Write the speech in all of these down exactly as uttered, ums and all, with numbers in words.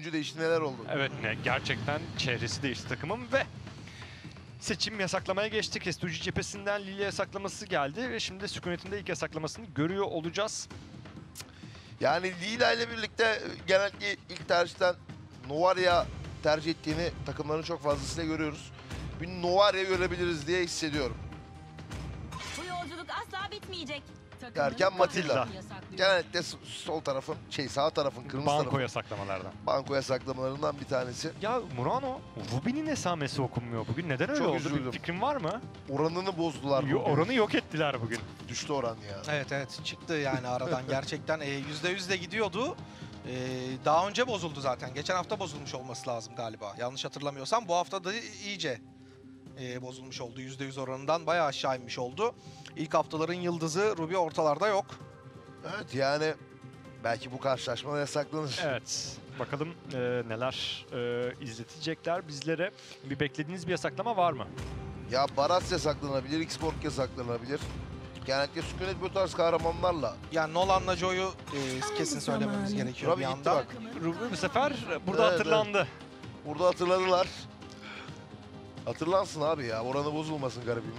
oyuncu değişti, neler oldu? Evet, ne, gerçekten çehresi değişti takımın ve seçim yasaklamaya geçtik. S iki G cephesinden Lilia yasaklaması geldi ve şimdi Sükunet'in de ilk yasaklamasını görüyor olacağız. Yani Lila ile birlikte genellikle ilk tercihten Novaria tercih ettiğini takımların çok fazlasıyla görüyoruz. Bir Novaria görebiliriz diye hissediyorum. Bu yolculuk asla bitmeyecek. Derken Matilda. Yasaklıyor. Genellikle sol tarafın, şey sağ tarafın, kırmızı Banko tarafın yasaklamalardan. banko yasaklamalarından bir tanesi. Ya Murano, Ruby'nin esamesi okunmuyor bugün. Neden öyle Çok oldu? üzüldüm. Bir fikrin var mı? Oranını bozdular Yo, bugün. oranı yok ettiler bugün. Düştü oran ya. Evet evet çıktı yani aradan gerçekten e, yüzde yüz de gidiyordu. E, daha önce bozuldu zaten. Geçen hafta bozulmuş olması lazım galiba. Yanlış hatırlamıyorsam bu hafta da iyice e, bozulmuş oldu. yüzde yüz oranından bayağı aşağı inmiş oldu. İlk haftaların yıldızı Ruby ortalarda yok. Evet yani belki bu karşılaşma yasaklanır. Evet. Bakalım e, neler e, izletecekler bizlere. Bir beklediğiniz bir yasaklama var mı? Ya Baras yasaklanabilir, X-Borg yasaklanabilir. Genellikle Sükunet bu tarz kahramanlarla. Yani Nolan'la Joy'u e, kesin söylememiz gerekiyor Ruby bir gitti yandan. bak. Ruby bu sefer burada Evet, hatırlandı. Burada hatırladılar. Hatırlansın abi ya, oranı bozulmasın garibimin.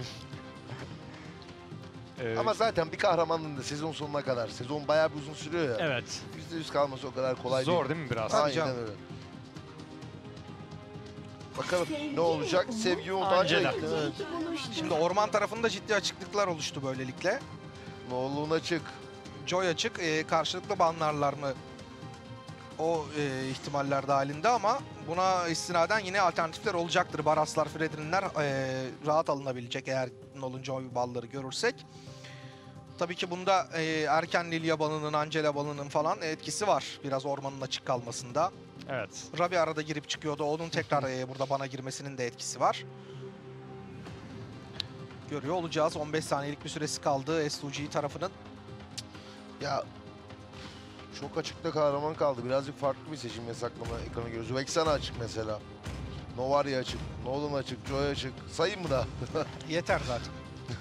Ee, Ama zaten bir kahramanın da sezon sonuna kadar, sezon bayağı bir uzun sürüyor ya. Evet. yüzde yüz kalması o kadar kolay Zor değil. değil mi biraz? Tabii Aynen canım. öyle. Bakalım ne olacak? Sevgi Umut Angela. Angela. Evet. Şimdi orman tarafında ciddi açıklıklar oluştu böylelikle. Noğlu'nun açık. Joy açık. E, karşılıklı banlarlar mı? O e, ihtimaller dahilinde ama buna istinaden yine alternatifler olacaktır. Baraslar, Fredrinler e, rahat alınabilecek eğer Nolan Joy balları görürsek. Tabii ki bunda e, erken Lilia banının, Angela banının falan etkisi var. Biraz ormanın açık kalmasında. Evet. Ruby arada girip çıkıyordu. Onun tekrar e, burada bana girmesinin de etkisi var. Görüyor olacağız. on beş saniyelik bir süresi kaldı S iki G tarafının. Ya çok açıkta kahraman kaldı. Birazcık farklı bir seçim yasaklama ekranı görüyoruz. Vexana açık mesela. Novaria açık. Nolan açık. Joy açık. Sayayım mı da? Yeter zaten.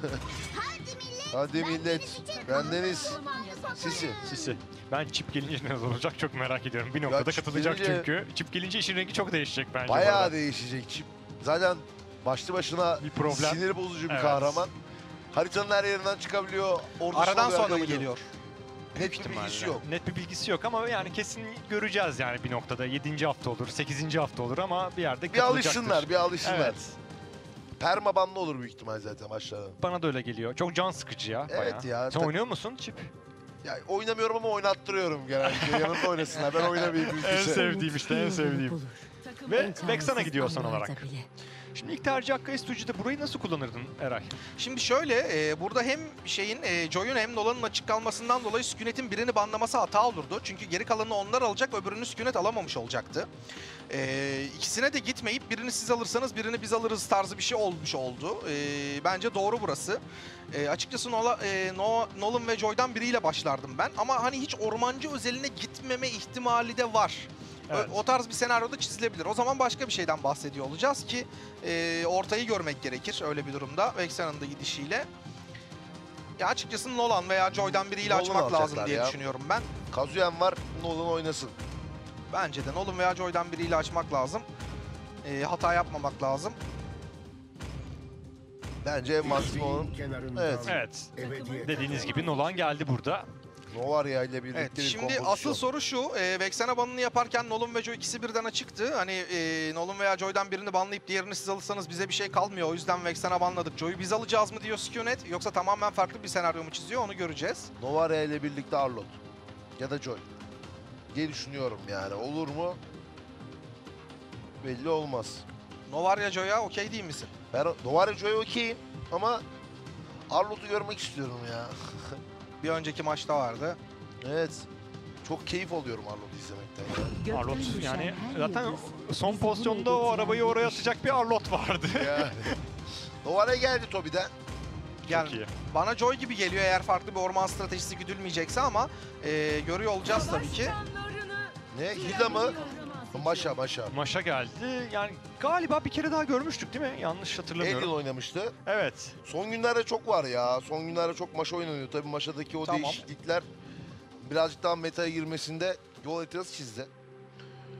Hadi millet. Bendeniz. Sisi. Sisi. Ben çip gelince ne olacak çok merak ediyorum. Bir noktada çip katılacak gelince- çünkü. Çip gelince işin rengi çok değişecek bence. bu Bayağı arada. değişecek çip. Zaten başlı başına Bir problem. sinir bozucu bir Evet. kahraman. Haritanın her yerinden çıkabiliyor. Ordusu Aradan oluyor, sonra arada mı gidiyor. geliyor? Net bir İhtimalle. bilgisi yok. Net bir bilgisi yok ama yani kesin göreceğiz yani bir noktada. yedinci hafta olur, sekizinci hafta olur ama bir yerde Bir katılacaktır. alışsınlar, bir alışsınlar. Evet. Permabanlı olur büyük ihtimal zaten başlarda. Bana da öyle geliyor. Çok can sıkıcı ya. Evet bayağı. ya, Sen tak- oynuyor musun çip? Ya oynamıyorum ama oynattırıyorum genellikle. Yanımda oynasınlar. Ben oynamayayım En mümkünse. sevdiğim işte en sevdiğim. Ve Vexana gidiyor son olarak. Bile. Şimdi ilk tercih hakkı S iki G'de burayı nasıl kullanırdın Eray? Şimdi şöyle, e, burada hem şeyin, e, Joy'un hem Nolan'ın açık kalmasından dolayı Sükunet'in birini banlaması hata olurdu. Çünkü geri kalanını onlar alacak, öbürünü Sükunet alamamış olacaktı. E, ikisine de gitmeyip birini siz alırsanız birini biz alırız tarzı bir şey olmuş oldu. E, bence doğru burası. E, açıkçası Nola, e, no, Nolan ve Joy'dan biriyle başlardım ben. Ama hani hiç ormancı özeline gitmeme ihtimali de var. Evet. O tarz bir senaryoda çizilebilir. O zaman başka bir şeyden bahsediyor olacağız ki e, ortayı görmek gerekir öyle bir durumda. Vexana'nın da gidişiyle. Ya açıkçası Nolan veya Joy'dan biriyle Nolan açmak lazım alacaklar diye ya. düşünüyorum ben. Kazuyen var, Nolan oynasın. Bence de Nolan veya Joy'dan biriyle açmak lazım. E, hata yapmamak lazım. Bence maksimum. Evet. Evet. Dediğiniz gibi Nolan geldi burada. Novaria ile birlikte Evet, bir şimdi kompozisyon. asıl soru şu. E, Vexana banını yaparken Nolan ve Joy ikisi birden açıktı. Hani e, Nolan veya Joy'dan birini banlayıp diğerini siz alırsanız bize bir şey kalmıyor. O yüzden Vexana banladık. Joy'u biz alacağız mı diyor Sükunet. Yoksa tamamen farklı bir senaryo mu çiziyor onu göreceğiz. Novaria ile birlikte Arlott. Ya da Joy. diye düşünüyorum yani. Olur mu? Belli olmaz. Novaria Joy'a okey değil misin? Ben Novaria Joy'a okeyim ama Arlott'u görmek istiyorum ya. Bir önceki maçta vardı. Evet. Çok keyif alıyorum Arlott'u izlemekten ya. Arlott yani zaten son pozisyonda o arabayı oraya atacak bir Arlott vardı. Yani. Novaria geldi Tobi'den. Yani iyi. bana Joy gibi geliyor eğer farklı bir orman stratejisi güdülmeyecekse ama e, görüyor olacağız tabii ki. Ne? Hilda mı? Maşa maşa. Maşa geldi. Yani galiba bir kere daha görmüştük değil mi? Yanlış hatırlamıyorum. Alien oynamıştı. Evet. Son günlerde çok var ya. Son günlerde çok maşa oynanıyor. Tabii maşadaki o Tamam. değişiklikler birazcık daha metaya girmesinde yol haritası çizdi.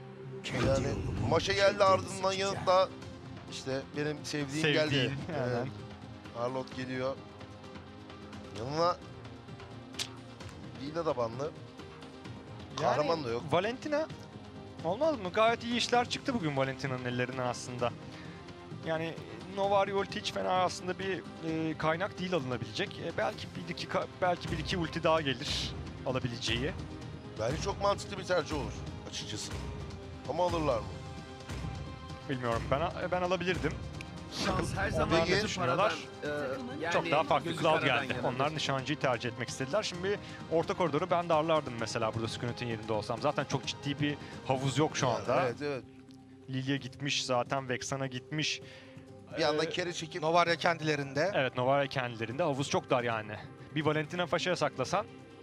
Yani maşa geldi ardından yanıtla işte benim sevdiğim, Sevdiğin, geldi. aynen. Evet. Arlott geliyor. Yanına Lila da banlı. Kahraman da yok. Valentina olmaz mı? Gayet iyi işler çıktı bugün Valentina'nın ellerinden aslında. Yani Novari ulti hiç fena aslında bir e, kaynak değil alınabilecek. E, belki bir iki ka- belki bir iki ulti daha gelir alabileceği. Bence çok mantıklı bir tercih olur açıkçası. Ama alırlar mı? Bilmiyorum. Ben ben alabilirdim. Şans her Onlar zaman ne gözü düşünüyorlar? paradan, e, yani Çok daha farklı gözü Cloud karadan geldi. yanadır. Onlar nişancıyı tercih etmek istediler. Şimdi orta koridoru ben darlardım mesela burada Sükunet'in yerinde olsam. Zaten çok ciddi bir havuz yok şu Yani anda. evet evet. Lilia gitmiş zaten, Vexana gitmiş. Bir anda Ee, kere çekip Novaria kendilerinde. Evet, Novara kendilerinde. Havuz çok dar yani. Bir Valentina Faşa'ya saklasan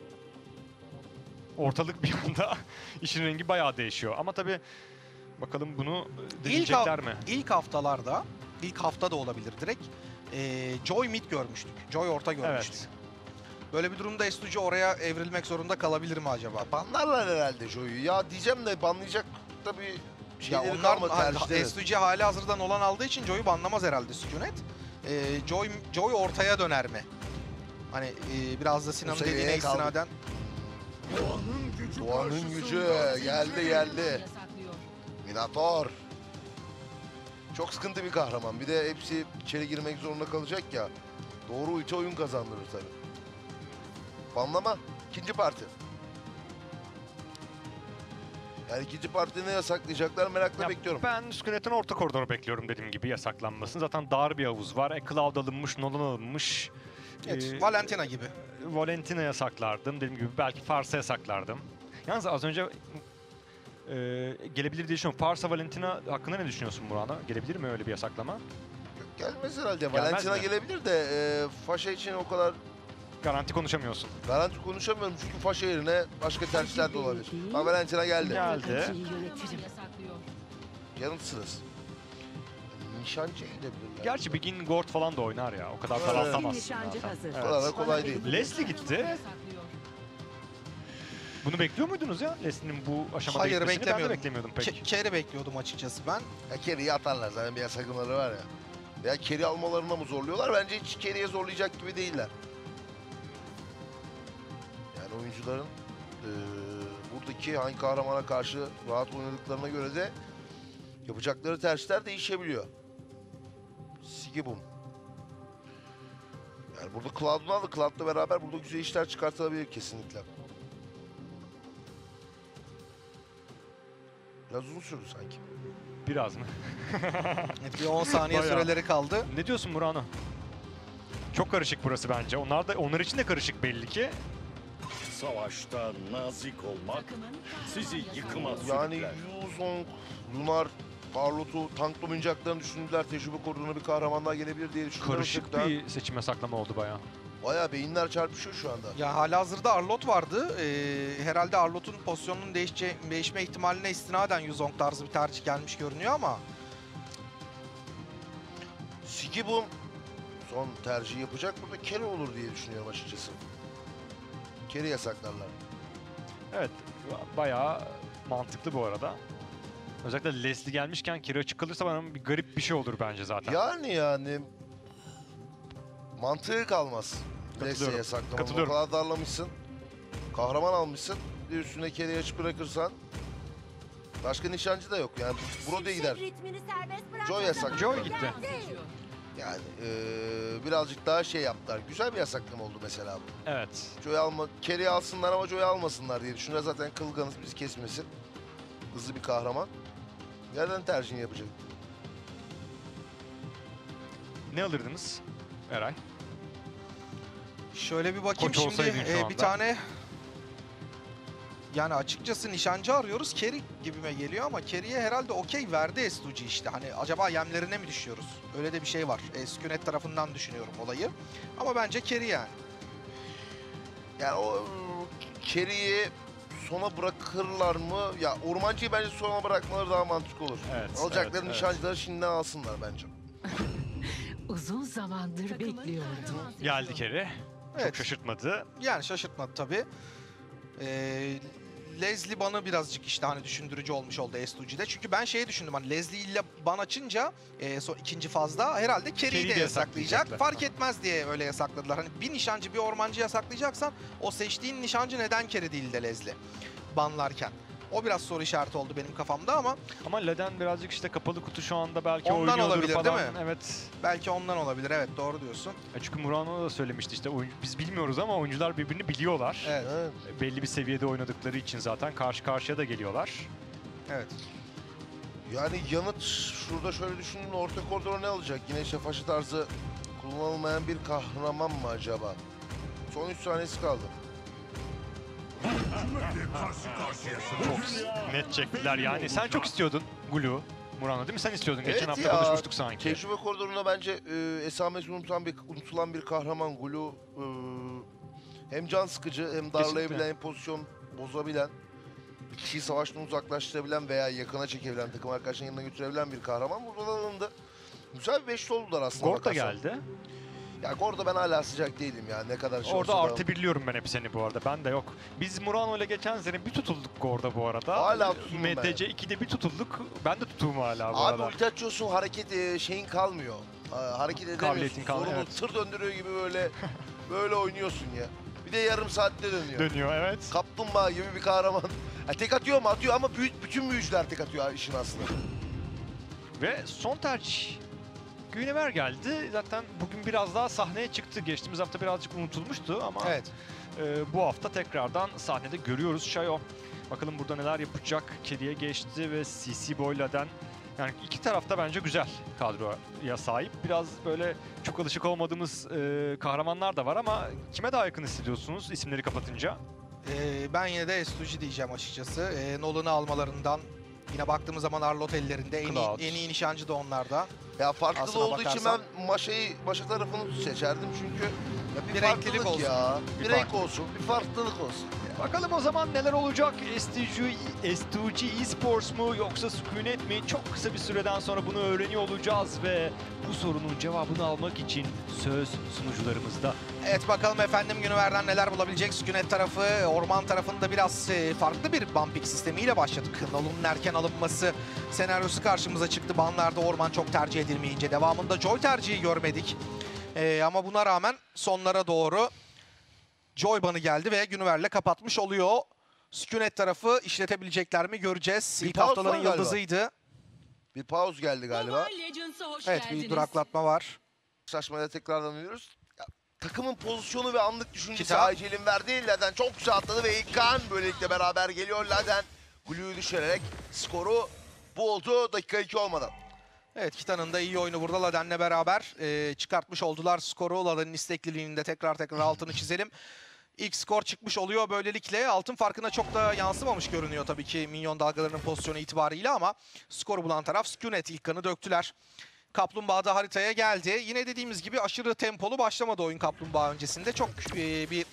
ortalık bir anda işin rengi bayağı değişiyor. Ama tabii bakalım bunu deneyecekler mi? İlk haftalarda, ilk hafta da olabilir direkt. E, Joy mid görmüştük. Joy orta görmüştük. Evet. Böyle bir durumda S two G oraya evrilmek zorunda kalabilir mi acaba? banlarlar herhalde Joy'u. Ya diyeceğim de banlayacak tabii Ya şeyleri onlar kalmadı, ha- tercihleri. S two G hali hazırdan olan aldığı için Joy'u banlamaz herhalde Sükunet. Ee, Joy, Joy ortaya döner mi? Hani e, biraz da Sinan'ın seviyeye dediğine kaldık. istinaden. Doğanın gücü geldi geldi. Minator. Çok sıkıntı bir kahraman. Bir de hepsi içeri girmek zorunda kalacak ya. Doğru ulti oyun kazandırır tabii. Banlama. İkinci parti. Yani ikinci partide ne yasaklayacaklar merakla Ya bekliyorum. Ben Sükunet'in orta koridoru bekliyorum dediğim gibi yasaklanmasını. Zaten dar bir havuz var. E, Cloud alınmış, Nolan alınmış. Evet, Ee, Valentina gibi. Valentina yasaklardım. Dediğim gibi belki Fars'a yasaklardım. Yalnız az önce e, gelebilir diye düşünüyorum. Fars'a Valentina hakkında ne düşünüyorsun Murat'a? Gelebilir mi öyle bir yasaklama? Gelmez herhalde. Gelmez Valentina mi? gelebilir de e, Faşa için o kadar Garanti konuşamıyorsun. garanti konuşamıyorum çünkü Faşa yerine başka tercihler de olabilir. Bak Valentina geldi. Geldi. Yanıt sırası. Nişancıya gidebilirler. Gerçi Begin Gord falan da oynar ya. O kadar Evet. daraltamazsın. Nişancı zaten. hazır. O kadar da Evet. kolay değil. Leslie gitti. Bunu bekliyor muydunuz ya? Leslie'nin bu aşamada Hayır, gitmesini ben de beklemiyordum. beklemiyordum pek. Ke- Kerry bekliyordum açıkçası ben. Ya Kerry'i atarlar zaten bir yasakları var ya. Veya Kerry almalarına mı zorluyorlar? Bence hiç Kerry'e zorlayacak gibi değiller. Yani oyuncuların eee, buradaki hangi kahramana karşı rahat oynadıklarına göre de yapacakları tercihler değişebiliyor. Sigibum. Yani burada Cloud'unu aldı. Cloud'la beraber burada güzel işler çıkartılabilir kesinlikle. Biraz uzun sürdü sanki. Biraz mı? Evet, bir on saniye Bayağı. süreleri kaldı. Ne diyorsun Murano? Çok karışık burası bence. Onlar da onlar için de karışık belli ki. Savaşta nazik olmak sizi yıkıma Yani sürükler. Yuzong, Lunar, Arlot'u tanklamayacaklarını düşündüler. Tecrübe koruduğuna bir kahraman daha gelebilir diye düşündüler. Karışık bir seçim yasaklama oldu bayağı. Bayağı beyinler çarpışıyor şu anda. Ya halihazırda Arlott vardı. Ee, herhalde Arlott'un pozisyonunun değişce değişme ihtimaline istinaden Yuzong tarzı bir tercih gelmiş görünüyor ama Sigibum son tercih yapacak. Burada Kerry olur diye düşünüyorum açıkçası. Kerry yasaklarlar. Evet, bayağı mantıklı bu arada. Özellikle Leslie gelmişken Kiri açık kalırsa bana bir garip bir şey olur bence zaten. Yani yani mantığı kalmaz. Leslie'ye yasaklamanın. O Katılıyorum. kadar darlamışsın. Kahraman almışsın. Bir üstüne Kerry'i açık bırakırsan başka nişancı da yok. Yani Brody'ye gider. Joy yasak. Joy gitti. Yani eee, birazcık daha şey yaptılar. Güzel bir yasaklama oldu mesela bu. Evet. Joy alma, Kerry'i alsınlar ama Joy'u almasınlar diye düşünüyor. Zaten kılganız bizi kesmesin. Hızlı bir kahraman. Nereden tercihini yapacak? Ne alırdınız Eray? şöyle bir bakayım Koç şimdi olsaydın şu e, anda. bir tane yani açıkçası nişancı arıyoruz. Kerry gibime geliyor ama Kerry'e herhalde okey verdi S two G işte. Hani acaba yemlerine mi düşüyoruz? Öyle de bir şey var. E, Sükunet tarafından düşünüyorum olayı. Ama bence Kerry yani. Yani o Kerry'i sona bırakırlar mı? Ya ormancıyı bence sona bırakmaları daha mantıklı olur. Evet. Alacakları evet, nişancıları şimdiden alsınlar bence. Uzun zamandır bekliyordum. Geldi Keri. Çok Evet. şaşırtmadı. Yani şaşırtmadı tabii. Ee, Leslie bana birazcık işte hani düşündürücü olmuş oldu S iki G'de. Çünkü ben şeyi düşündüm hani Leslie ile ban açınca e, son ikinci fazda herhalde Carry'i Carry'i de de yasaklayacak. yasaklayacaklar. Fark etmez diye öyle yasakladılar. Hani bir nişancı bir ormancı yasaklayacaksan o seçtiğin nişancı neden Carry değil de Leslie banlarken. O biraz soru işareti oldu benim kafamda ama Ama Leden birazcık işte kapalı kutu şu anda belki Ondan oynuyordur olabilir, falan. değil mi? Evet. belki ondan olabilir. Evet, doğru diyorsun. Ya çünkü Murano da söylemişti işte oyun- biz bilmiyoruz ama oyuncular birbirini biliyorlar. Evet, Evet. Belli bir seviyede oynadıkları için zaten karşı karşıya da geliyorlar. evet. Yani yanıt şurada şöyle düşündüm, orta koridora ne alacak? Yine şafaşı tarzı kullanılmayan bir kahraman mı acaba? Son üç saniyesi kaldı. Çok net çektiler yani. Sen çok istiyordun Gulu, Murano değil mi? Sen istiyordun. Evet Geçen hafta ya, konuşmuştuk sanki. Tecrübe koridorunda bence e, esamesi unutulan bir, unutulan bir kahraman Gulu. E, hem can sıkıcı hem darlayabilen Kesinlikle. hem pozisyon bozabilen, bir kişiyi savaştan uzaklaştırabilen veya yakına çekebilen, takım arkadaşının yanına götürebilen bir kahraman burada alındı. Güzel bir beşli oldular aslında. Gord da bakarsan. geldi. Ya Gord'a ben hala sıcak değilim ya, ne kadar şey Orada olsa da. artı birliyorum ben hep seni bu arada. Ben de yok. Biz Murano ile geçen sene bir tutulduk Gord'a bu arada. Hala tutulum M T C ikide bir tutulduk. Ben de tutuğum hala bu Abi arada. ulti açıyorsun, hareket e, şeyin kalmıyor. Ha, hareket edemiyorsun. Kabiliyetin kalmıyor, Zorunlu evet. tır döndürüyor gibi böyle böyle oynuyorsun ya. Bir de yarım saatte dönüyor. Dönüyor evet. Kaplumbağa gibi bir kahraman. Ha, tek atıyor mu? Atıyor ama büyük, bütün büyücüler tek atıyor işin aslında. Ve son tercih. Günever geldi. Zaten bugün biraz daha sahneye çıktı. Geçtiğimiz hafta birazcık unutulmuştu ama Evet. e, bu hafta tekrardan sahnede görüyoruz Shayo. Bakalım burada neler yapacak. Kediye geçti ve C C Boyla'dan. Yani iki tarafta bence güzel kadroya sahip. Biraz böyle çok alışık olmadığımız e, kahramanlar da var ama kime daha yakın hissediyorsunuz isimleri kapatınca? Ee, ben yine de S iki G diyeceğim açıkçası. Ee, Nolan'ı almalarından yine baktığımız zaman Arlot ellerinde. En Cloud. iyi, en iyi nişancı da onlarda. Ya farklı Aslına olduğu için bakarsan- ben Maşa'yı, Maşa tarafını seçerdim çünkü ya bir, Bir farklılık renklilik olsun. ya. Bir, Bir renk farklılık. olsun, bir farklılık olsun. Bakalım o zaman neler olacak? S iki G Esports mu yoksa Sükunet mi? Çok kısa bir süreden sonra bunu öğreniyor olacağız ve bu sorunun cevabını almak için söz sunucularımızda. Evet, bakalım efendim Günever'den neler bulabilecek. Sükunet tarafı, orman tarafında biraz e, farklı bir bumping sistemiyle başladık. Nolan'ın erken alınması senaryosu karşımıza çıktı. Banlarda orman çok tercih edilmeyince devamında Joy tercihi görmedik. E, ama buna rağmen sonlara doğru Joy banı geldi ve Günever'le kapatmış oluyor. Sükunet tarafı işletebilecekler mi göreceğiz. Bir İlk pause haftaların var galiba. yıldızıydı. Bir pause geldi galiba. Evet, bir duraklatma var. Saçmaya tekrardan dönüyoruz. Ya, takımın pozisyonu ve anlık düşüncesi Kita. Aycel'in verdiği Laden çok güzel atladı ve İlkan böylelikle beraber geliyor. Laden Glue'yu düşürerek skoru buldu dakika iki olmadan. Evet, Kita'nın da iyi oyunu burada Laden'le beraber e, çıkartmış oldular skoru. Laden'in istekliliğini de tekrar tekrar altını çizelim. İlk skor çıkmış oluyor böylelikle. Altın farkına çok da yansımamış görünüyor tabii ki minyon dalgalarının pozisyonu itibariyle ama skoru bulan taraf Sükunet. İlk kanı döktüler. Kaplumbağa da haritaya geldi. Yine dediğimiz gibi aşırı tempolu başlamadı oyun Kaplumbağa öncesinde. Çok e, bir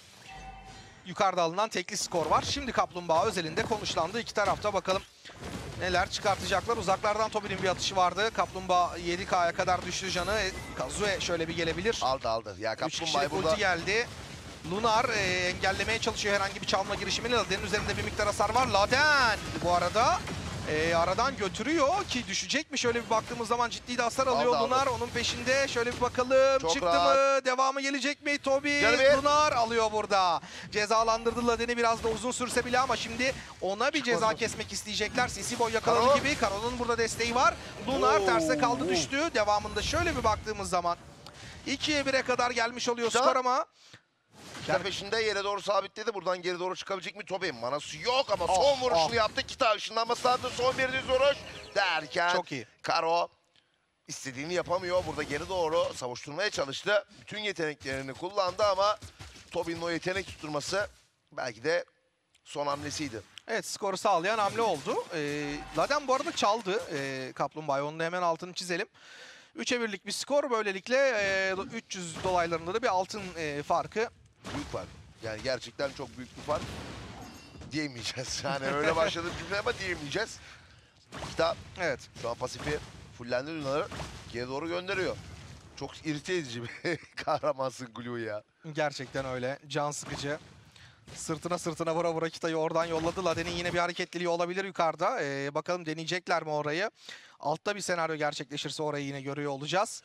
yukarıda alınan tekli skor var. Şimdi Kaplumbağa özelinde konuşlandı. İki tarafta bakalım neler çıkartacaklar. Uzaklardan Tobi'nin bir atışı vardı. Kaplumbağa yedi K'ya kadar düştü canı. E, Kazue şöyle bir gelebilir. Aldı aldı. Ya Üç Kaplumbağa'yı kişilik burada ulti geldi. Lunar e, engellemeye çalışıyor herhangi bir çalma girişimini. Laden'in üzerinde bir miktar hasar var. Laden bu arada e, aradan götürüyor ki düşecek mi? Şöyle bir baktığımız zaman ciddi de hasar alıyor Aldı, Lunar. Onun peşinde şöyle bir bakalım. Çok Çıktı rahat. mı? Devamı gelecek mi? Tobi Canı bir. Lunar alıyor burada. Cezalandırdı Laden'i, biraz da uzun sürse bile ama şimdi ona bir ceza Çıkmadı. kesmek isteyecekler. Sisi Boy yakaladı Karo. gibi. Karo'nun burada desteği var. Lunar Oo. terse kaldı, düştü. Devamında şöyle bir baktığımız zaman ikiye bire kadar gelmiş oluyor Kita. skor ama Kita peşinde yere doğru sabitledi. Buradan geri doğru çıkabilecek mi Tobi? Manası yok ama son Oh, vuruşunu oh. yaptı. Kita ışınlanması lazım. Son bir düz vuruş derken çok iyi. Karo istediğini yapamıyor. Burada geri doğru savuşturmaya çalıştı. Bütün yeteneklerini kullandı ama Tobi'nin o yetenek tutturması belki de son hamlesiydi. Evet, skoru sağlayan hamle oldu. Ee, Laden bu arada çaldı ee, Kaplumbağa'yı. Onun da hemen altını çizelim. üçe birlik bir skor. Böylelikle e, üç yüz dolaylarında da bir altın e, farkı. Büyük fark. Yani gerçekten çok büyük bir fark. Diyemeyeceğiz. Yani öyle başladı cümle ama diyemeyeceğiz. Kita Evet. şu an pasifi fullendi, Lunar'ı geri doğru gönderiyor. Çok irite edici bir kahramansın Glue ya. Gerçekten öyle. Can sıkıcı. Sırtına sırtına vura vura Kita'yı oradan yolladı. Laden'in yine bir hareketliliği olabilir yukarıda. Ee, bakalım deneyecekler mi orayı? Altta bir senaryo gerçekleşirse orayı yine görüyor olacağız.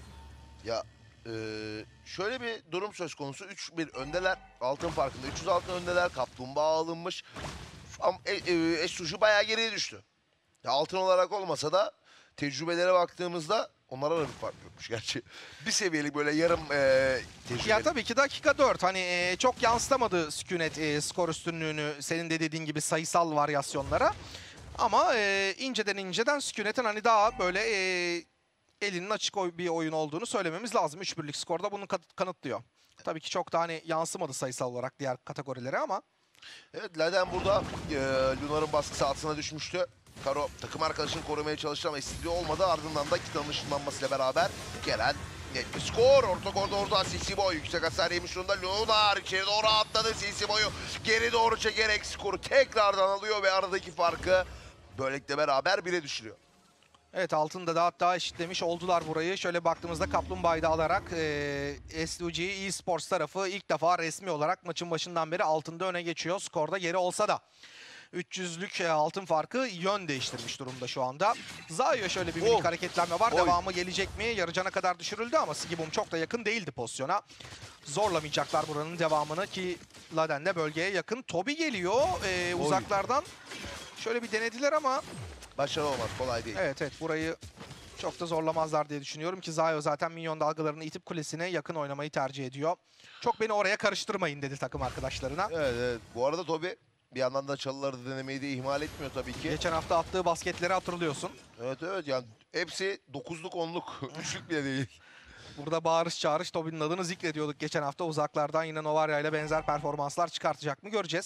Ya e, şöyle bir durum söz konusu. üç bir öndeler. Altın farkında. üç yüz altın öndeler. Kaplumbağa alınmış. Ama e, e, S U G bayağı geriye düştü. Ya altın olarak olmasa da tecrübelere baktığımızda onlara da bir fark yokmuş gerçi. Bir seviyelik böyle yarım e, tecrübeli. Ya tabii ki dakika dört. Hani e, çok yansıtamadı Sükunet e, skor üstünlüğünü senin de dediğin gibi sayısal varyasyonlara. Ama e, inceden inceden Sükunet'in hani daha böyle e, elinin açık oy- bir oyun olduğunu söylememiz lazım. üç birlik skorda bunu kat- kanıtlıyor. Tabii ki çok da hani yansımadı sayısal olarak diğer kategorilere ama. Evet, Laden burada e, Lunar'ın baskısı altına düşmüştü. Karo takım arkadaşını korumaya çalıştı ama istediği olmadı. Ardından da Kita'nın ışınlanmasıyla beraber gelen net bir skor. Orta koridorda C C Boy yüksek hasar yemiş durumda. Lunar içeri doğru atladı. C C Boy'u geri doğru çekerek skoru tekrardan alıyor ve aradaki farkı böylelikle beraber bire düşürüyor. Evet, altında da hatta eşitlemiş oldular burayı. Şöyle baktığımızda Kaplumbağa'yı da alarak e, S U G eSports tarafı ilk defa resmi olarak maçın başından beri altında öne geçiyor. Skorda geri olsa da. üç yüzlük e, altın farkı yön değiştirmiş durumda şu anda. Zayo şöyle bir minik Oh. hareketlenme var. Oy. Devamı gelecek mi? Yarıcana kadar düşürüldü ama Sigibum çok da yakın değildi pozisyona. Zorlamayacaklar buranın devamını ki Laden de bölgeye yakın. Tobi geliyor e, uzaklardan. Şöyle bir denediler ama Başarı olmaz, kolay değil. evet evet burayı çok da zorlamazlar diye düşünüyorum ki Zayo zaten minyon dalgalarını itip kulesine yakın oynamayı tercih ediyor. Çok beni oraya karıştırmayın dedi takım arkadaşlarına. Evet, evet. Bu arada Tobi bir yandan da çalıları denemeyi de ihmal etmiyor tabii ki. Geçen hafta attığı basketleri hatırlıyorsun. Evet evet, yani hepsi dokuzluk onluk, üçlük bile değil. Burada bağırış çağırış Tobi'nin adını zikrediyorduk geçen hafta. Uzaklardan yine Novaria ile benzer performanslar çıkartacak mı göreceğiz.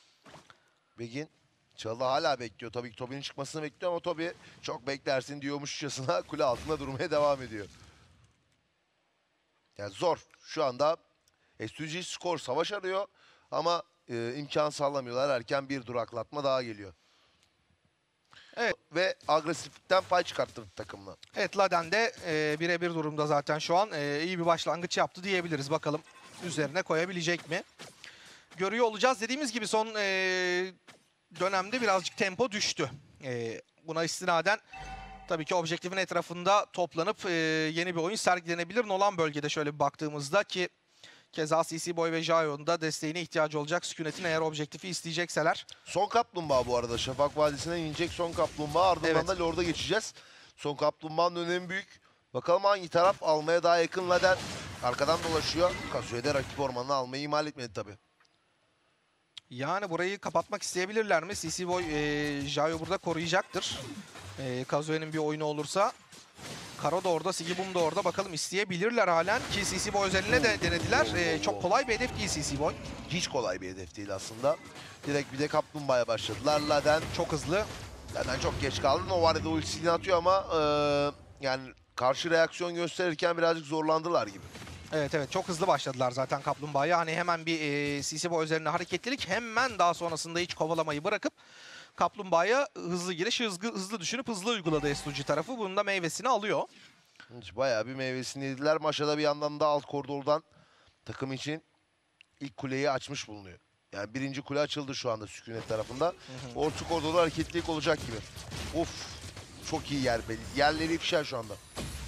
Begin çalı hala bekliyor. Tabii ki Tobi'nin çıkmasını bekliyor ama Tobi çok beklersin diyormuşçasına kule altında durmaya devam ediyor. Yani zor. Şu anda S U G skor savaş arıyor ama e, imkan sağlamıyorlar. Erken bir duraklatma daha geliyor. Evet. Ve agresiflikten pay çıkarttırdı takımla. Evet, Laden de e, birebir durumda zaten şu an. E, iyi bir başlangıç yaptı diyebiliriz. Bakalım üzerine koyabilecek mi? Görüyor olacağız. Dediğimiz gibi son e, dönemde birazcık tempo düştü. E, buna istinaden tabii ki objektifin etrafında toplanıp e, yeni bir oyun sergilenebilir. Nolan bölgede şöyle bir baktığımızda ki keza C C Boy ve Jayo'nun da desteğine ihtiyacı olacak. Sükunet'in eğer objektifi isteyecekseler. Son kaplumbağa bu arada. Şafak Vadisi'ne inecek son kaplumbağa. Ardından Evet. da Lord'a geçeceğiz. Son kaplumbağanın önemi büyük. Bakalım hangi taraf almaya daha yakın. Laden arkadan dolaşıyor. Kazuya rakip ormanını almayı ihmal etmedi tabii. Yani burayı kapatmak isteyebilirler mi? C C Boy, e, Jayo burada koruyacaktır. E, Kazue'nin bir oyunu olursa. Karo da orada, Sigibum da orada. Bakalım isteyebilirler halen ki C C Boy özeline de denediler. E, çok kolay bir hedef değil C C Boy. Hiç kolay bir hedef değil aslında. Direkt bir de kaplumbağaya başladılar. Laden, Çok hızlı. Laden çok geç kaldı. Novare de ultisini atıyor ama e, yani karşı reaksiyon gösterirken birazcık zorlandılar gibi. Evet evet çok hızlı başladılar zaten Kaplumbağa'ya. Hani hemen bir e, C C Boy üzerine hareketlilik, hemen daha sonrasında hiç kovalamayı bırakıp Kaplumbağa'ya hızlı giriş, hızlı, hızlı düşünüp hızlı uyguladı S U G tarafı. Bunun da meyvesini alıyor. Hiç bayağı bir meyvesini yediler. Maşa'da bir yandan da alt koridordan takım için ilk kuleyi açmış bulunuyor. Yani birinci kule açıldı şu anda Sükunet tarafında. Orta koridorda hareketlilik olacak gibi. Of, çok iyi yer belli. Yerleri ifşa şu anda.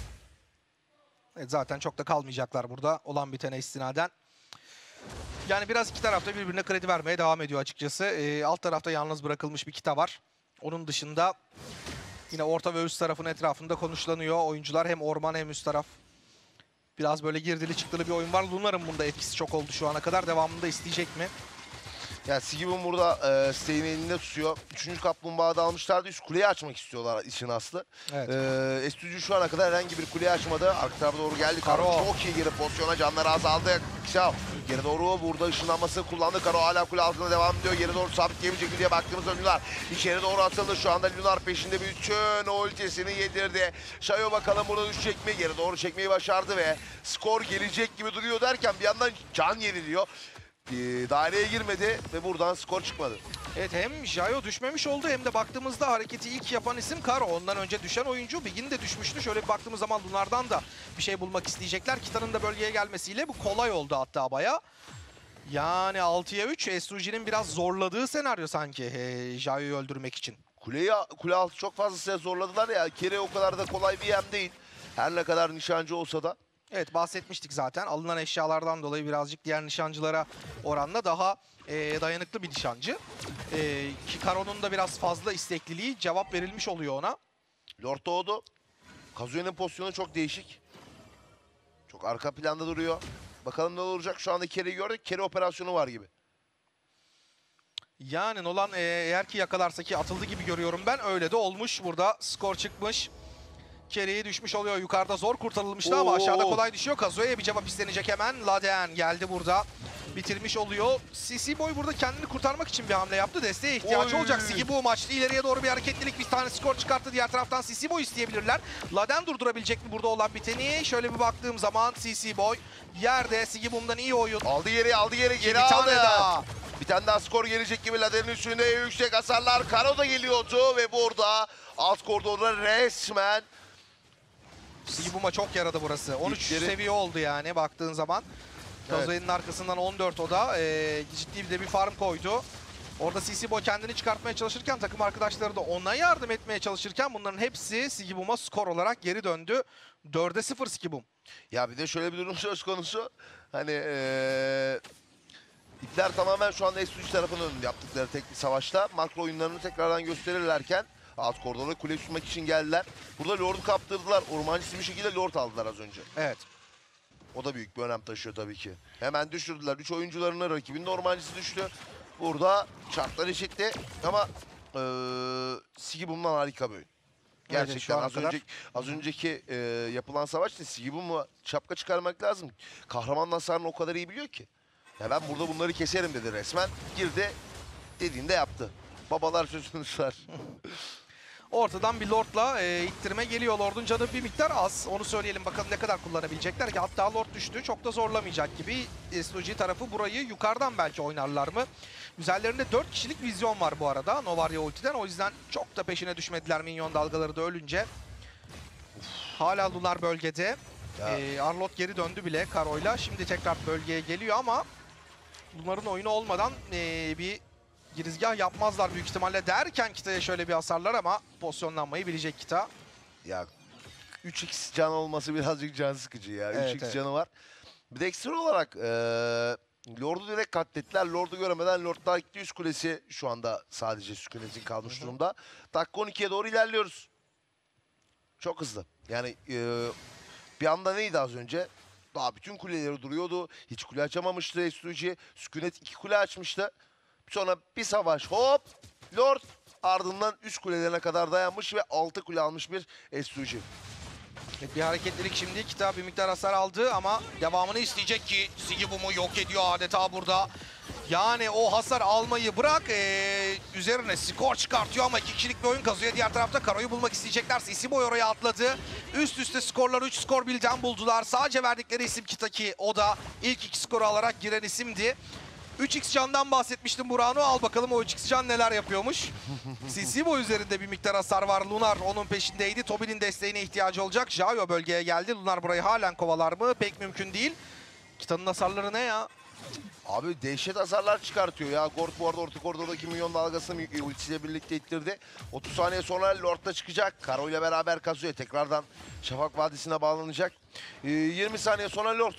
Evet, zaten çok da kalmayacaklar burada olan bitene istinaden. Yani biraz iki tarafta birbirine kredi vermeye devam ediyor açıkçası. Ee, alt tarafta yalnız bırakılmış bir Kita var. Onun dışında yine orta ve üst tarafın etrafında konuşlanıyor. Oyuncular hem orman hem üst taraf. Biraz böyle girdili çıktılı bir oyun var. Lunar'ın bunda etkisi çok oldu şu ana kadar. Devamında isteyecek mi? Yani Sigibum burada e, Stey'ni elinde tutuyor. Üçüncü kaplumbağada almışlardı. Üst kuleyi açmak istiyorlar işin aslı. Evet. E, S U G şu ana kadar herhangi bir kuleyi açmadı. Arka tarafa doğru geldi. Karo, Karo. çok iyi girip pozisyona, canları azaldı. Kişav geri doğru burada ışınlanması kullandı. Karo hala kule altında devam ediyor. Geri doğru sabitleyebilecek diye baktığımız oyuncular. İçeri doğru atıldı. Şu anda Lunar peşinde bütün ultisini yedirdi. Şayo bakalım burada düşecek mi? Geri doğru çekmeyi başardı ve skor gelecek gibi duruyor derken bir yandan can yeniliyor. E, daireye girmedi ve buradan skor çıkmadı. Evet, hem Jayo düşmemiş oldu hem de baktığımızda hareketi ilk yapan isim Karo. Ondan önce düşen oyuncu Begin de düşmüştü. Şöyle bir baktığımız zaman Lunar'dan da bir şey bulmak isteyecekler. Kita'nın da bölgeye gelmesiyle bu kolay oldu hatta bayağı. Yani altıya üç S U G'nin biraz zorladığı senaryo sanki e, Jayo'yu öldürmek için. Kuleyi, kule altı çok fazla size zorladılar ya. Kere o kadar da kolay bir yem değil. Her ne kadar nişancı olsa da. Evet, bahsetmiştik zaten. Alınan eşyalardan dolayı birazcık diğer nişancılara oranla daha e, dayanıklı bir nişancı. E, ki Karo'nun da biraz fazla istekliliği cevap verilmiş oluyor ona. Lord doğdu. Kazuya'nın pozisyonu çok değişik. Çok arka planda duruyor. Bakalım ne olacak. Şu anda Kere'yi gördük. Kere operasyonu var gibi. Yani Nolan e, eğer ki yakalarsa, ki atıldı gibi görüyorum ben. Öyle de olmuş. Burada skor çıkmış. Kere'yi düşmüş oluyor. Yukarıda zor kurtarılmıştı ama Oo. aşağıda kolay düşüyor. Kazuya'ya bir cevap istenecek hemen. Laden geldi burada. Bitirmiş oluyor. C C Boy burada kendini kurtarmak için bir hamle yaptı. Desteğe ihtiyacı Oy. olacak. Sigi bu maçta ileriye doğru bir hareketlilik, bir tane skor çıkarttı. Diğer taraftan C C Boy isteyebilirler. Laden durdurabilecek mi burada olan biteni? Şöyle bir baktığım zaman C C Boy yerde. Sigi Bum'dan iyi oyun. Aldı yeri, aldı yeri, geri Bir aldı. tane daha. Bir tane daha skor gelecek gibi. Laden'in üstünde yüksek hasarlar. Karo da geliyordu ve burada alt koridorda resmen Sigi Bum'a çok yaradı burası. on üç İlkleri- seviye oldu yani baktığın zaman. Evet. Kazuya'nın arkasından on dört o da. Ee, ciddi bir de bir farm koydu. Orada C C Boy kendini çıkartmaya çalışırken, takım arkadaşları da ona yardım etmeye çalışırken bunların hepsi Sigi Bum'a skor olarak geri döndü. dörde sıfır Sigi Bum. Ya bir de şöyle bir durum söz konusu. Hani eee ipler tamamen şu anda S U G tarafının yaptıkları tek bir savaşta makro oyunlarını tekrardan gösterirlerken alt koridora kule tutmak için geldiler. Burada Lord'u kaptırdılar. Ormancısı bir şekilde Lord aldılar az önce. Evet. O da büyük bir önem taşıyor tabii ki. Hemen düşürdüler. Üç oyuncularını, rakibin de ormancısı düştü. Burada şartlar eşitti ama eee Sigi Bum'dan harika bir oyun. Evet, Gerçekten şu ana az, kadar. önceki, az önceki e, yapılan savaşta Sigi Bum'u şapka çıkarmak lazım. Kahraman hasarını o kadar iyi biliyor ki. Ya ben burada bunları keserim dedi resmen. Girdi, dediğinde yaptı. Babalar sözünüz var. Ortadan bir Lord'la e, ittirme geliyor. Lord'un canı bir miktar az. Onu söyleyelim, bakalım ne kadar kullanabilecekler ki. Hatta Lord düştü. Çok da zorlamayacak gibi. S U G tarafı burayı yukarıdan belki oynarlar mı? Üzerlerinde dört kişilik vizyon var bu arada Novaria ultiden. O yüzden çok da peşine düşmediler minyon dalgaları da ölünce. Hala Lunar bölgede. Ya. E, Arlott geri döndü bile Karo'yla. Şimdi tekrar bölgeye geliyor ama Lunar'ın oyunu olmadan e, bir girizgah yapmazlar büyük ihtimalle derken Kita'ya şöyle bir hasarlar ama pozisyonlanmayı bilecek Kita. Ya üç x can olması birazcık can sıkıcı ya. Evet, üç x evet. canı var. Bir de ekstra olarak e, Lord'u direkt katlettiler. Lord'u göremeden Lord'lar gitti. Üst kulesi şu anda sadece sükunetin kalmış durumda. Dakika on ikiye doğru ilerliyoruz. Çok hızlı. Yani e, bir anda neydi az önce? Daha bütün kuleleri duruyordu. Hiç kule açamamıştı S U G. Sükunet iki kule açmıştı. Sonra bir savaş hop Lord ardından üst kulelerine kadar dayanmış ve altı kule almış bir S U G. Bir hareketlilik şimdi. Kita bir miktar hasar aldı ama devamını isteyecek ki Sigi Bum'u yok ediyor adeta burada. Yani o hasar almayı bırak, ee, üzerine skor çıkartıyor ama iki kişilik bir oyun kazıyor. Diğer tarafta Karo'yu bulmak isteyecekler. C C Boy oraya atladı. Üst üste skorları üç skor birden buldular. Sadece verdikleri isim Kita'ki, o da ilk iki skoru alarak giren isimdi. üç x candan bahsetmiştim Burano. Al bakalım o üç x can neler yapıyormuş. C C Boy üzerinde bir miktar hasar var. Lunar onun peşindeydi. Tobi'nin desteğine ihtiyacı olacak. Jayo bölgeye geldi. Lunar burayı halen kovalar mı? Pek mümkün değil. Kita'nın hasarları ne ya? Abi dehşet hasarlar çıkartıyor ya. Gord bu arada orta koridordaki milyon dalgasını ultisiyle birlikte ittirdi. otuz saniye sonra Lord'da çıkacak. Karo ile beraber Kazuya tekrardan Şafak Vadisi'ne bağlanacak. Ee, yirmi saniye sonra Lord.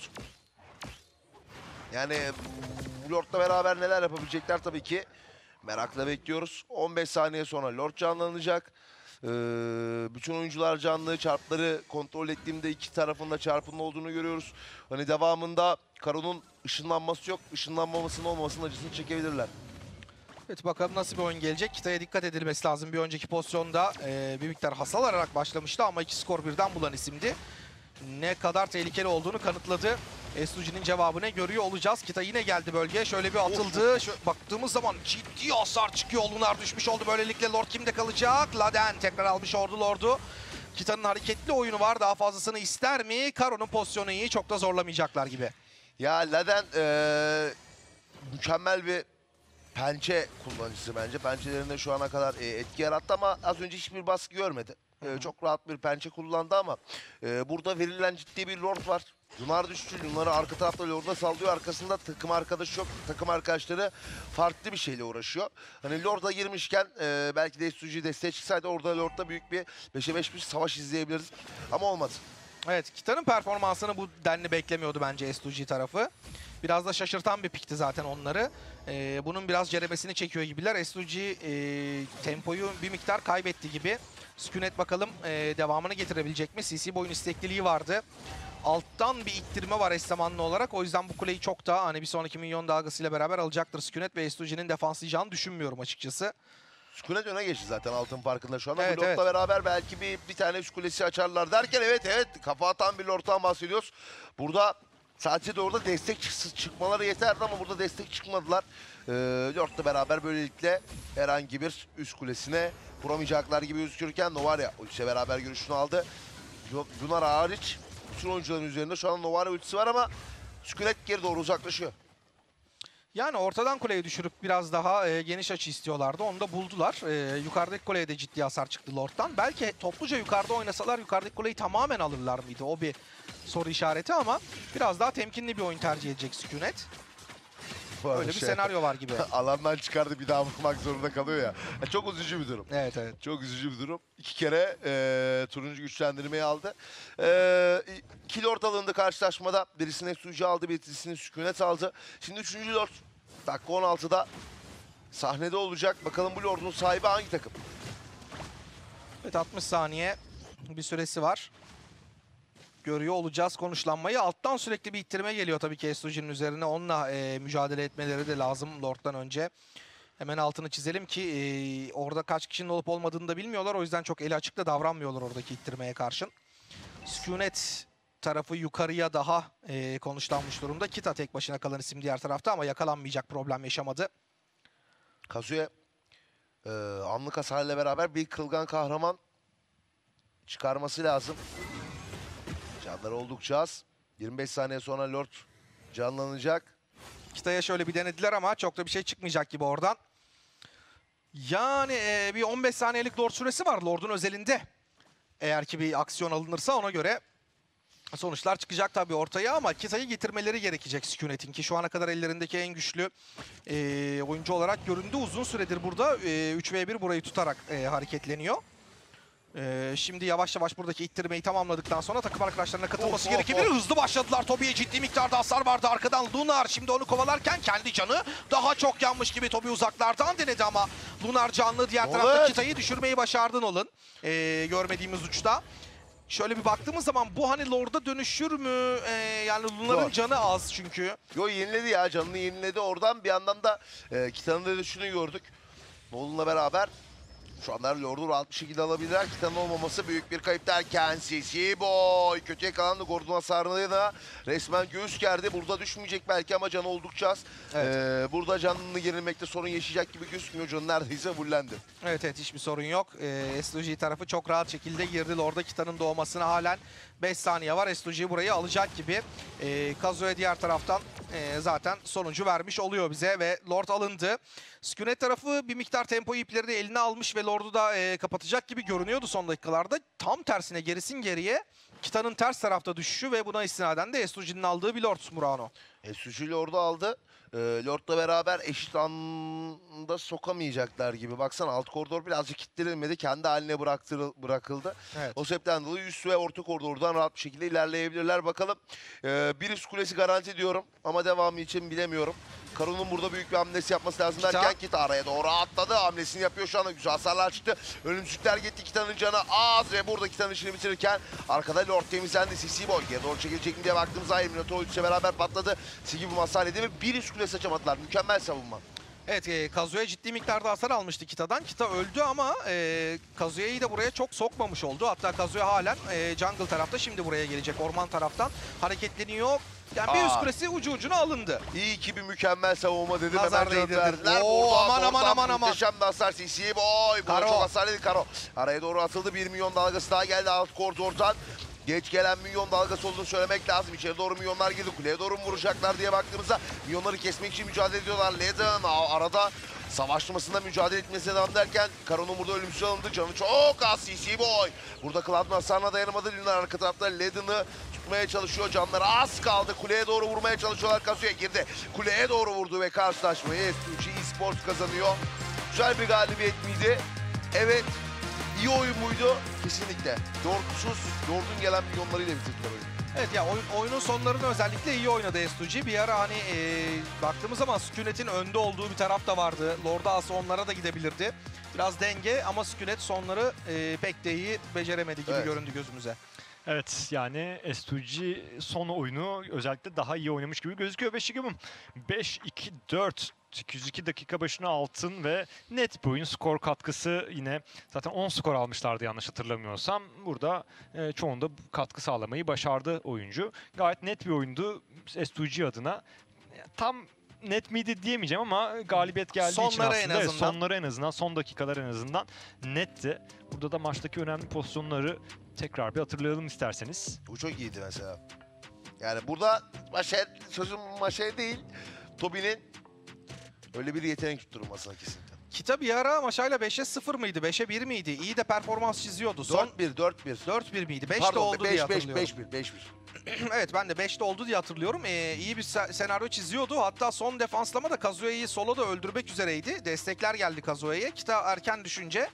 Yani Lord'la beraber neler yapabilecekler tabii ki merakla bekliyoruz. on beş saniye sonra Lord canlanacak. Ee, bütün oyuncular canlı. Çarpları kontrol ettiğimde iki tarafında çarpının olduğunu görüyoruz. Hani devamında Karo'nun ışınlanması yok. Işınlanmamasının olmamasının acısını çekebilirler. Evet, bakalım nasıl bir oyun gelecek. Kita'ya dikkat edilmesi lazım. Bir önceki pozisyonda e, bir miktar hasar alarak başlamıştı ama iki skor birden bulan isimdi. Ne kadar tehlikeli olduğunu kanıtladı. S U G'nin cevabını görüyor olacağız. Kita yine geldi bölgeye. Şöyle bir atıldı. Şöyle baktığımız zaman ciddi hasar çıkıyor. Lunar düşmüş oldu. Böylelikle Lord kimde kalacak? Laden tekrar almış oldu Lord'u. Kita'nın hareketli oyunu var. Daha fazlasını ister mi? Karo'nun pozisyonu iyi. Çok da zorlamayacaklar gibi. Ya Laden ee, mükemmel bir pençe kullanıcısı bence. Pençelerinde şu ana kadar e, etki yarattı ama az önce hiçbir baskı görmedi. E, çok rahat bir pençe kullandı ama e, burada verilen ciddi bir lord var. Lunar düştü. Lunar'ı arka tarafta Lord'a sallıyor. Arkasında takım arkadaşı yok. Takım arkadaşları farklı bir şeyle uğraşıyor. Hani Lord'a girmişken e, belki de S U G desteğe çıksaydı orada Lord'da büyük bir beşe beş bir savaş izleyebiliriz. Ama olmadı. Evet, Kita'nın performansını bu denli beklemiyordu bence S iki G tarafı. Biraz da şaşırtan bir pikti zaten onları. Ee, bunun biraz ceremesini çekiyor gibiler. S iki G e, tempoyu bir miktar kaybetti gibi. Sükunet bakalım e, devamını getirebilecek mi? C C boyun istekliliği vardı. Alttan bir ittirme var eş zamanlı olarak. O yüzden bu kuleyi çok daha hani bir sonraki milyon dalgasıyla beraber alacaktır Sükunet ve S iki G'nin defanslayacağını düşünmüyorum açıkçası. Sükunet öne geçti zaten altın farkında şu anda. Evet, Bu Lord'la evet. beraber belki bir, bir tane üst kulesi açarlar derken evet evet kafa atan bir Lord'tan bahsediyoruz. Burada sadece de orada destek çık çıkmaları yeterdi ama burada destek çıkmadılar. Ee, Lord'la beraber böylelikle herhangi bir üst kulesine vuramayacaklar gibi gözükürken Novaria ultisiyle beraber görüşünü aldı. Lunar hariç bütün oyuncuların üzerinde şu an Novaria ultisi var ama Sükunet geri doğru uzaklaşıyor. Yani ortadan kuleyi düşürüp biraz daha e, geniş açı istiyorlardı. Onu da buldular. E, yukarıdaki kuleye de ciddi hasar çıktı Lord'dan. Belki topluca yukarıda oynasalar yukarıdaki kuleyi tamamen alırlar mıydı? O bir soru işareti ama biraz daha temkinli bir oyun tercih edecek Sükunet. Öyle bir Şey, senaryo var gibi. alandan çıkardı bir daha vurmak zorunda kalıyor ya. Ya çok üzücü bir durum. Evet evet. Çok üzücü bir durum. İki kere e, turuncu güçlendirmeyi aldı. E, iki Lord alındı karşılaşmada. Birisini S U G aldı, birisini Sükunet aldı. Şimdi üçüncü Lord. Dakika on altıda sahnede olacak. Bakalım bu Lord'un sahibi hangi takım? Evet altmış saniye bir süresi var. Görüyor olacağız konuşlanmayı. Alttan sürekli bir ittirme geliyor tabii ki S iki G'nin üzerine. Onunla e, mücadele etmeleri de lazım Lord'dan önce. Hemen altını çizelim ki e, orada kaç kişinin olup olmadığını da bilmiyorlar. O yüzden çok eli açık da davranmıyorlar oradaki ittirmeye karşın. Sükunet tarafı yukarıya daha e, konuşlanmış durumda. Kita tek başına kalan isim diğer tarafta ama yakalanmayacak, problem yaşamadı. Kazuya e, anlık hasarla beraber bir kılgan kahraman çıkarması lazım. Canları oldukça az. yirmi beş saniye sonra Lord canlanacak. Kita'ya şöyle bir denediler ama çok da bir şey çıkmayacak gibi oradan. Yani e, bir on beş saniyelik Lord süresi var Lord'un özelinde. Eğer ki bir aksiyon alınırsa ona göre sonuçlar çıkacak tabii ortaya ama Kita'yı getirmeleri gerekecek Sükunet'in ki şu ana kadar ellerindeki en güçlü e, oyuncu olarak göründü. Uzun süredir burada e, üç ve bir burayı tutarak e, hareketleniyor. Ee, şimdi yavaş yavaş buradaki ittirmeyi tamamladıktan sonra takım arkadaşlarına katılması Of, of, gerekebilir. of. Hızlı başladılar. Tobi'ye ciddi miktarda hasar vardı. Arkadan Lunar şimdi onu kovalarken kendi canı daha çok yanmış gibi Tobi uzaklardan denedi ama Lunar canlı. Diğer Nolan. tarafta Kita'yı düşürmeyi başardı Nolan. Ee, görmediğimiz uçta. Şöyle bir baktığımız zaman bu hani Lord'a dönüşür mü? Ee, yani Lunar'ın Zor. canı az çünkü. Yo yeniledi ya, canını yeniledi. Oradan bir yandan da e, Kita'nın da şunu gördük. Nolan'la beraber şu anda Lord'u rahat bir şekilde alabilirler. Kita'nın olmaması büyük bir kayıp derken C C Boy kötü yakalandı. Gordon hasarına da resmen göğüs gerdi. Burada düşmeyecek belki ama canı oldukça az. Evet. Ee, burada canını yenilmekte sorun yaşayacak gibi gözükmüyor. Canı neredeyse fullendi. Evet evet hiçbir sorun yok. Ee, S iki G tarafı çok rahat şekilde girdi. Lord'a Kita'nın doğmasına halen beş saniye var. S iki G burayı alacak gibi. Ee, Kazuya diğer taraftan e, zaten sonucu vermiş oluyor bize ve Lord alındı. Sükunet tarafı bir miktar tempo iplerini eline almış ve Lord'u da e, kapatacak gibi görünüyordu son dakikalarda. Tam tersine gerisin geriye Kita'nın ters tarafta düşüşü ve buna istinaden de S iki G'nin aldığı bir Lord Murano. S üç Lord'u aldı. Ee, Lord'la beraber eşit anda sokamayacaklar gibi. Baksana alt koridor birazcık kilitlenmedi. Kendi haline bıraktı, bırakıldı. Evet. O sebepten dolayı üst ve orta koridordan rahat bir şekilde ilerleyebilirler. Bakalım. Ee, bir üst kulesi garanti diyorum ama devamı için bilemiyorum. Karo'nun burada büyük bir hamlesi yapması lazım Kita. derken Kita araya doğru atladı. Hamlesini yapıyor şu anda. Güzel hasarlar çıktı. Ölümsüzlükler gitti. Kita'nın canı az ve burada Kita'nın işini bitirirken arkada Lord temizlendi. C C Boy geri doğru çekilecek mi diye baktığımızda hayır. Minotaur ile beraber patladı. Sigi bu hasar yedi ve bir üst kulesi açamadılar. Mükemmel savunma. Evet, e, Kazuya ciddi miktarda hasar almıştı Kita'dan. Kita öldü ama e, Kazuya'yı da buraya çok sokmamış oldu. Hatta Kazuya halen e, jungle tarafta, şimdi buraya gelecek orman taraftan hareketleniyor. Yani bir Aa. üst kulesi ucu ucuna alındı. İyi ki bir mükemmel savunma dedim. Nazar Hemen cevap değdirdim. verdiler. Oo, Buradan, aman, aman, oradan aman, aman. Muhteşem bir hasar. C C Boy. Burada Karo. çok hasar yedi Karo. Araya doğru atıldı. bir milyon dalgası daha geldi alt koridordan. Geç gelen minyon dalgası olduğunu söylemek lazım. İçeri doğru minyonlar girdi. Kuleye doğru mu vuracaklar diye baktığımızda minyonları kesmek için mücadele ediyorlar. Leden arada savaşmasında mücadele etmesine devam derken Karon'un burada ölümsüz alındı. Canı çok az. C C Boy. Burada Cloud'un hasarına dayanamadı. Lunar arka tarafta Leden'ı tutmaya çalışıyor. Canları az kaldı. Kuleye doğru vurmaya çalışıyorlar. Kazuya girdi. Kuleye doğru vurdu ve karşılaşmayı S iki G Esports kazanıyor. Güzel bir galibiyet miydi? Evet. İyi oyun muydu? Kesinlikle. Yorgusuz, yorgun gelen milyonlarıyla bitirdiler oyunu. Evet ya oyun, oyunun sonlarını özellikle iyi oynadı S iki G. Bir ara hani e, baktığımız zaman Sükunet'in önde olduğu bir taraf da vardı. Lord'a asa onlara da gidebilirdi. Biraz denge ama Sükunet sonları e, pek de iyi beceremedi gibi Evet. göründü gözümüze. Evet yani S iki G son oyunu özellikle daha iyi oynamış gibi gözüküyor ve Şigim'im beş iki dört iki yüz iki dakika başına altın ve net bir oyun skor katkısı yine zaten on skor almışlardı yanlış hatırlamıyorsam. Burada e, çoğunda katkı sağlamayı başardı oyuncu. Gayet net bir oyundu S iki G adına. Tam net miydi diyemeyeceğim ama galibiyet geldiği için Sonları en aslında evet, azından. sonları en azından son dakikalar en azından netti. Burada da maçtaki önemli pozisyonları tekrar bir hatırlayalım isterseniz. Bu çok iyiydi mesela. Yani burada Maşer, sözüm Maşer değil, Tobi'nin öyle bir yetenek tutturulmasına kesinlikle. Kita bir ara Maşa'yla beşe sıfır mıydı? beşe bir miydi? İyi de performans çiziyordu. Son dört bir, dört bir. dört bir miydi? beş de Pardon, oldu diye beş, beş, hatırlıyorum. beş bir, beş bir. Evet ben de beşte oldu diye hatırlıyorum. Ee, iyi bir se- senaryo çiziyordu. Hatta son defanslama da Kazuha'yı soloda öldürmek üzereydi. Destekler geldi Kazuha'ya. Kita erken düşünce.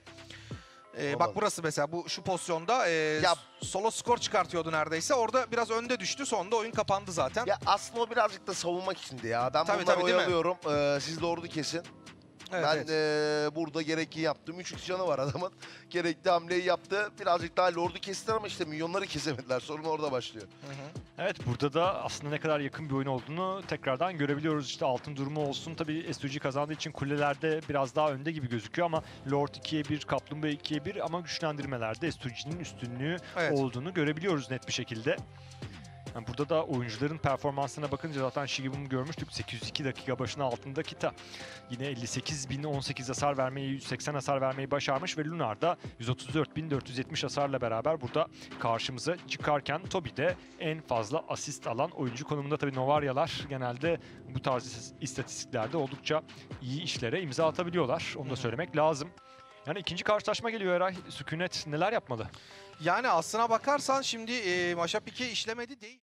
Ee, bak Olmadı. burası mesela bu şu pozisyonda e, Ya- solo skor çıkartıyordu neredeyse. Orada biraz önde düştü. Sonunda oyun kapandı zaten. Ya aslında o birazcık da savunmak içindi ya. Ben Tabii, bunları tabii, değil mi? oyalıyorum. Ee, siz de ordu kesin. Evet, ben evet. eee, burada gerekli yaptım. üç x canı var adamın. Gerekli hamleyi yaptı. Birazcık daha Lord'u kestiler ama işte minyonları kesemediler. Sorun orada başlıyor. Hı hı. Evet burada da aslında ne kadar yakın bir oyun olduğunu tekrardan görebiliyoruz. İşte altın durumu olsun tabii S iki G kazandığı için kulelerde biraz daha önde gibi gözüküyor ama Lord ikiye bir, Kaplumbağa ikiye bir ama güçlendirmelerde S iki G'nin üstünlüğü Evet. olduğunu görebiliyoruz net bir şekilde. Yani burada da oyuncuların performansına bakınca zaten Shigim'u görmüştük. sekiz yüz iki dakika başına altında Kita. Yine elli sekiz bin on sekiz hasar vermeyi, yüz seksen hasar vermeyi başarmış ve Lunar da yüz otuz dört bin dört yüz yetmiş hasarla beraber burada karşımıza çıkarken Tobi de en fazla asist alan oyuncu konumunda. Tabii Novaryalar genelde bu tarz istatistiklerde oldukça iyi işlere imza atabiliyorlar. Onu da söylemek lazım. Yani ikinci karşılaşma geliyor Eray. Sükunet neler yapmalı? Yani aslına bakarsan şimdi e, Maşa Pike işlemedi değil.